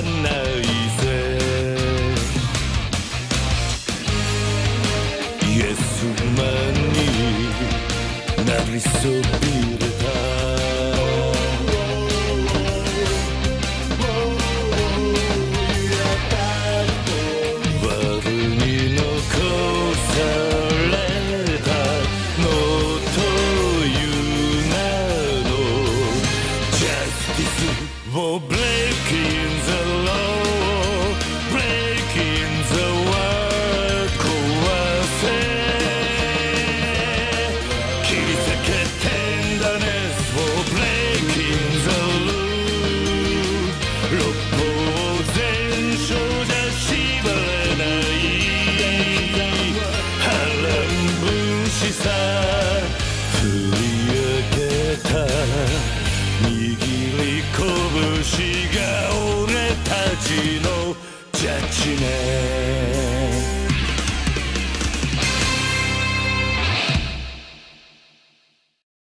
ないぜ。イエスマンになりそびれた。悪に残されたのという名のジャスティスをブレイキンザローブレイキンザワール壊せ切り裂けテンダネスをブレイキンザルー六方全書じゃ縛れない波乱分子さ振り上げた握り拳が俺たちのジャッジメント